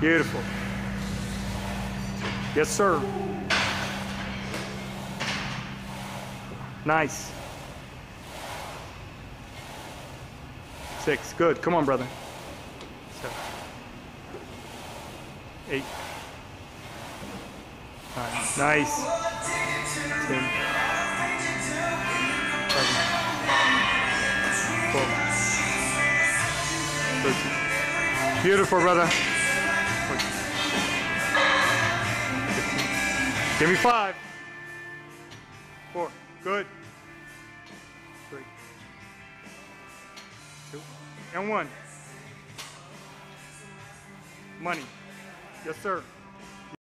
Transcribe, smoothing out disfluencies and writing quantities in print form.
Beautiful. Yes, sir. Nice. 6. Good. Come on, brother. 7. 8. 9. Nice. 10. 11. 12. 13. Beautiful, brother. 14. 15. Give me 5. 4. Good. 3. 2. And 1. Money. Yes, sir.